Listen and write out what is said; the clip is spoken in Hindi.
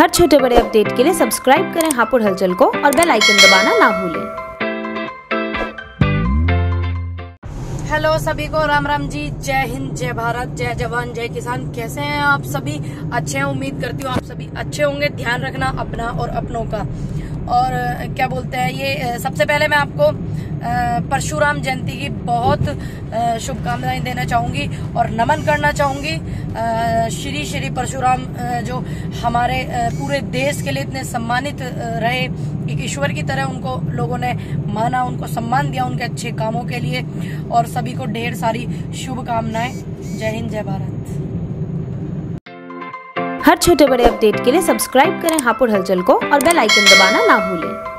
हर छोटे बड़े अपडेट के लिए सब्सक्राइब करें हापुड़ हलचल को और बेल आइकन दबाना ना भूलें। हेलो सभी को, राम राम जी, जय हिंद, जय भारत, जय जवान, जय किसान। कैसे हैं आप सभी? अच्छे हैं, उम्मीद करती हूँ आप सभी अच्छे होंगे। ध्यान रखना अपना और अपनों का। और क्या बोलते हैं, ये सबसे पहले मैं आपको परशुराम जयंती की बहुत शुभकामनाएं देना चाहूंगी और नमन करना चाहूंगी। श्री श्री परशुराम जो हमारे पूरे देश के लिए इतने सम्मानित रहे, एक ईश्वर की तरह उनको लोगों ने माना, उनको सम्मान दिया उनके अच्छे कामों के लिए। और सभी को ढेर सारी शुभकामनाएं। जय हिंद, जय भारत। हर छोटे बड़े अपडेट के लिए सब्सक्राइब करें हापुड़ हलचल को और बेल आइकन दबाना ना भूलें।